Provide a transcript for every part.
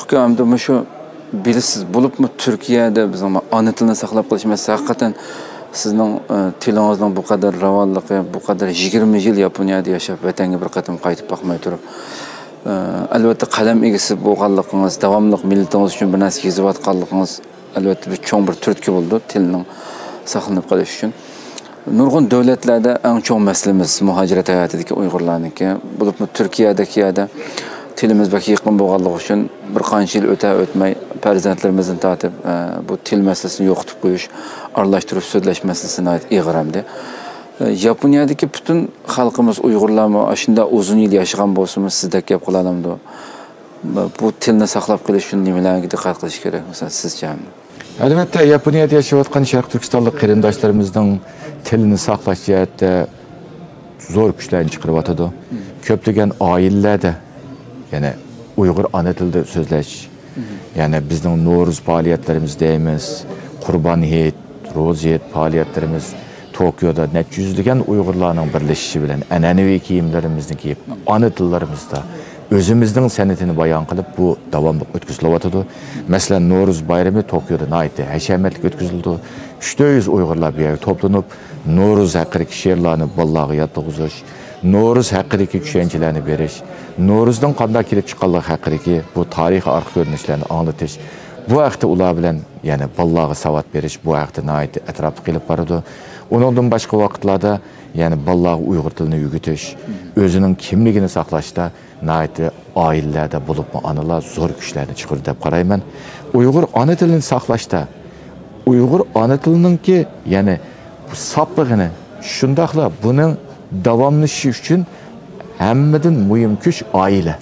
Ukamda şu bilisiz bulup mu Türkiye'de biz ama ana tilini saqlab qilish mesela hakikaten sizning tilinizning bu kadar ravanlığı, bu kadar 20 yıl Yaponiyada yaşab vatanga bir qatam qaytib boqmay turib albatta qalam egisi bo'lganligingiz, davomli millatingiz uchun bir narsa yozayotganligingiz albatta bir cho'ng bir turtki bo'ldi tilning saqlanib qolishi uchun. Nurg'un davlatlarda eng cho'ng masalamiz muhojirat hayotidagi Uyg'urlarniki, bo'lib Turkiyadagi yada tilimiz bak yaqin bo'lganligi uchun bir qancha yil o'tmay farzandlarimizni tatib bu til masalasini yo'qotib qo'yish, aralashtirib so'zlash masalasini ig'ramdi. Yaponiyadagi butun xalqimiz Uyg'urlarmi shunda uzun yil yashagan bo'lsa-mu sizdek gap qilalamdi. Bu tilni saqlab qolish uchun nimalarga diqqat qilish kerak masalan sizcha? Albatta Yaponiyada yashayotgan Sharq Turkistonlik qarindoshlarimizning tilini saqlash jihatida zo'r kuchlarni chiqaryotadi. Ko'plagan oilalarda yani Uyg'ur ana tilida so'zlash, yani bizning No'ruz faoliyatlarimiz deymiz, Qurban hayit, Ro'za hayit faoliyatlarimiz Tokyoda necha yüzlügen Uyg'urlarning birlashishi bilan an'anaviy kiyimlarimizni kiyib, ana tillarimizda özümüzдің sənətini bayan qilib bu davamlı o'tkazilyapti. Masalan, No'ruz bayrami Tokyoda naytdi, hashamatli o'tkazildi. 300 Uyg'urlar bir yerga to'planib, No'ruz haqidagi she'rlarni bolalarga yodlagizish, No'ruz haqidagi tushunchalarni berish, No'ruzning qanday kelib chiqqanligi haqidagi bu tarix orqa ko'rinishlarni anglatish. Bu vaqtda ular bilan, ya'ni bolalarga savat berish bu vaqtda naytdi atrofda qilib boradi. Ondan başqa vaqtlarda, yani bolalarga Uyg'ur tilini o'rgatish, o'zining kimligini saqlashda naytdi oilalarda bo'libmi analar zo'r kuchlarni chiqardi deb qarayman. Uyg'ur ona tilini saqlashda, Uyg'ur ona tilininki, ya'ni soplig'ini shundaqla buning davomlashishi uchun hammadan muhim kuch oila.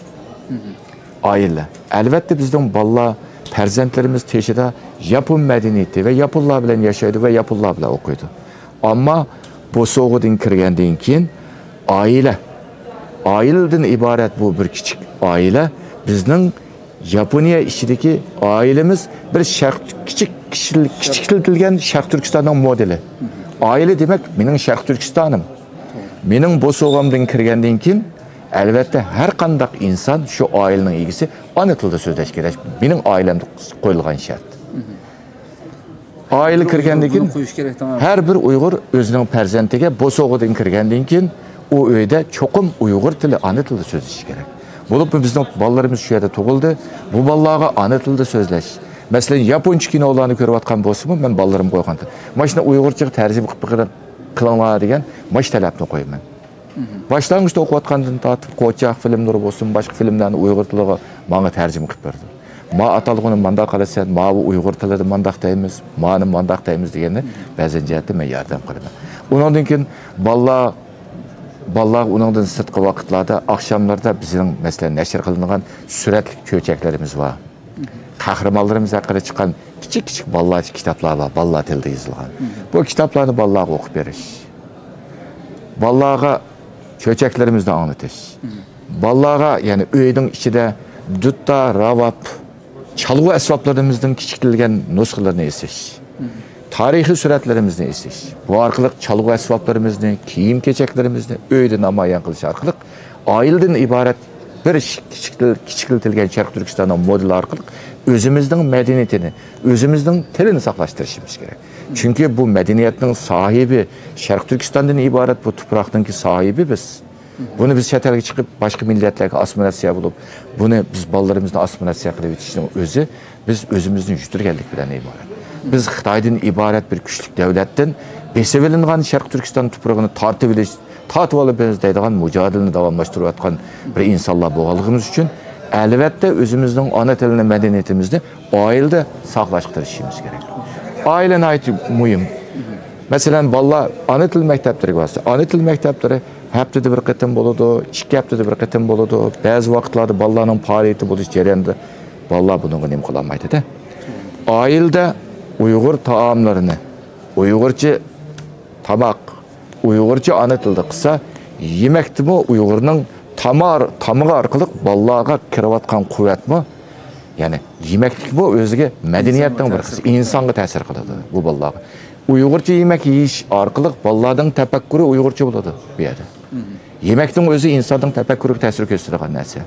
Oila. Albatta bizning bolalar farzandlarimiz teshida Yapon madaniyati va Yaponlar bilan yashaydi va Yaponlar bilan o'qiydi. Ammo bu so'g'idin kirgandan keyin ailedan iborat bu bir kichik oila bizning Yaponiya ichidagi oilamiz bir kichikiltirilgan Sharq Turkistonning modeli. Oila demak mening Sharq Turkistonim. Mening bu so'g'imdan kirgandan keyin albatta har qanday inson shu oilaning egisi ona tilida so'zlash kerak. Mening oilamda qo'yilgan shart. Aile kirgandan keyin her bir Uyg'ur o'zining farzandiga bu so'g'idan kirgandan keyin o uyda cho'qim Uyg'ur tili, ana tilida so'zlash kerak. Bo'lib bizning bolalarimiz shu yerda tug'ildi. Bu bolalarga ana tilida so'zlash. Masalan, Yaponcha kinolarni ko'rayotgan bo'lsa-mu, men bolalarim qo'ygan. Mana Uyg'urcha tarjima qilib qilinglar degan mash talabni qo'yaman. Boshlang'ich o'qiyotgandan tortib qo'choq filmlari bo'lsin, boshqa filmlarni Uyg'ur tiliga menga tarjima qilib berdi. Ma atalığını manda qalasan, ma bu Uyg'ur tilida mandaq deymiz, ma'ni mandaq deymiz deganda ba'zan jihatda men yordam qilaman. Undan keyin bolalar undan sirtqi vaqtlarda, oqshomlarda bizning masalan nashr qilingan suratli ko'chaklarimiz bor. Qahramonlarimiz haqida chiqqan kichik bolalar kitoblar bor, bolalar tilida yozilgan. Bu kitoblarni bolalarga o'qib berish. Bolalarga ko'chaklarimizni anglatish. Bolalarga, ya'ni uyning ichida dutta, ravab, çalgı esvaplarımızdan kiçiktilgen nusxalarını esiş. Tarihi suratlarımızı esiş. Bu arkalık çalgı esvaplarımızı, kiyim keçeklerimizi öyle namayan kılış arkalık aileden ibaret bir kiçiktilgen Sharq Turkistonning modeli arkalık özümüzden medeniyetini, özümüzden tilini saqlaştırışımız gerek. Çünkü bu medeniyetin sahibi Sharq Turkistondan ibaret bu tuproqdaki sahibi biz. Bunu biz çetelge çıkıp başka milletlerle assimilasiya bulup, bunu biz balalarımızla assimilasiya qilib yetiştiğin özü, biz özümüzün yüzdürgellik bilen ibaret. Biz Xitaydan ibaret bir güçlük devletten, besevelingan Sharq Turkiston tuprağını tartib alıp deydigan mücadelini davamlaştırıyotgan bir insanlar bo'lganligimiz uchun albatta özümüzün ana tilini, medeniyetimizni ailede saqlashtirishimiz kerak. Ailen ayeti muhim. Mesela balla ana til mektepleri varsa, ana til mektepleri haftada bir qitim bo'ladi, 2 haftada bir qitim bo'ladi. Ba'zi vaqtlarda bolalarning faoliyati bo'lish jarayonida bolalar bunga nima qila olmaydi-da. Oilada Uyg'ur taomlarini, Uyg'urcha tamoq, Uyg'urcha ana tilda qilsa, yemakdimi Uyg'urning tamog'i orqali bolalarga kirayotgan quvvatmi? Ya'ni yemaklik bu o'ziga madaniyatning bir qismi, insonga ta'sir qiladi bu bolalarga. Uyg'urcha yemek yeyish orqali bolalarning tafakkuri Uyg'urcha bo'ladi bu yerda. Yemekning o'zi insonning tafakkuriga ta'sir ko'rsatadigan narsa.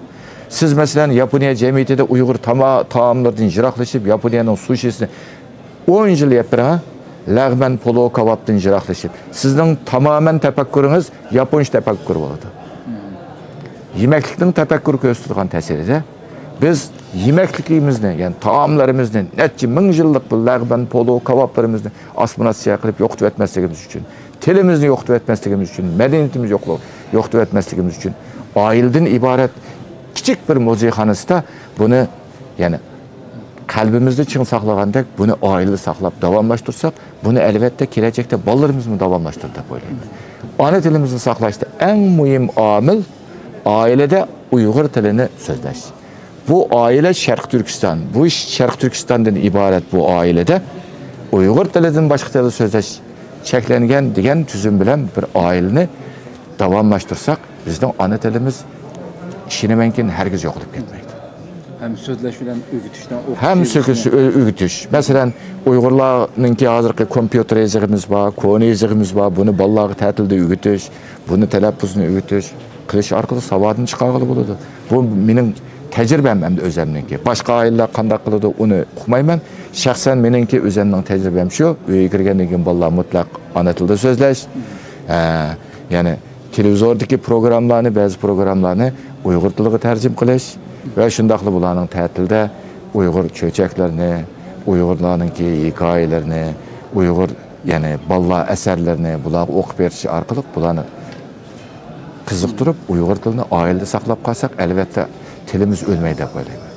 Siz mesela Yaponiya cemiyetinde Uygur taamlardan jiroqlashib, Yaponiyaning sushisini 10 yil yapıra, lag'man polo kebapdan jiroqlashib. Sizning tamamen tefekkürünüz Yaponcha tefekkür bo'ladi. Yemeklikning tefekkür ko'rsatgan ta'sirida biz yemeklikimizni, yani taamlarimizni, neçe ming yillik bu lag'man polo kebaplarimizni assimilyatsiya qilib yo'qotib etmasligimiz uchun, tilimizni yo'qotib etmasligimiz uchun, madaniyatimizni yo'qotib etmasligimiz uchun oildan iborat kichik bir muzeyxonasida buni, yani kalbimizde çın saklagandek bunu aile saklap davamlaştırsak, bunu elbette gelecekte ballarımız mı davamlaştır da böyle. Ana dilimizi saklaştı. En mühim amil ailede Uygur dilini sözleş. Bu aile Şarkı Türkistan. Bu iş Şarkı Türkistan'dan ibaret bu ailede. Uygur dilinden başka dili sözleş çeklengen diyen tüzüm bilen bir aileni davamlaştırsak, bizden ana dilimiz işine mümkün herkes yokluk etmeydi. Hem sözleş bilen ögütüşten hem ögütüş. Mesela Uygurlarınki hazırki kompüter ezigimiz var, konu ezigimiz var. Bunu balları tatilde ögütüş, bunu telaffuzunu ögütüş, kılış arkalı savadını çıkarılı buludu. Bu benim tecrübem hem de özlemninki. Başka aileler kanday kılıdı onu okumayman. Şahsen menimki özlemnin tecrübem şu. Öye girgenden keyin ballar mutlak ana tilde sözleş. Yani televizyondaki programlarını, bazı programlarını Uygur tiliga tercüme kılış. Ve şundaqlı bulanın tətildə Uygur çöçəklərini, Uygurlarınki hikayələrini, Uygur yani balla əsərlərini bular oxub berişi arqılıq bulanı qızıqdırıb Uygur dilini aildə saxlab qalsaq, əlbəttə tilimiz ölməydi deyib.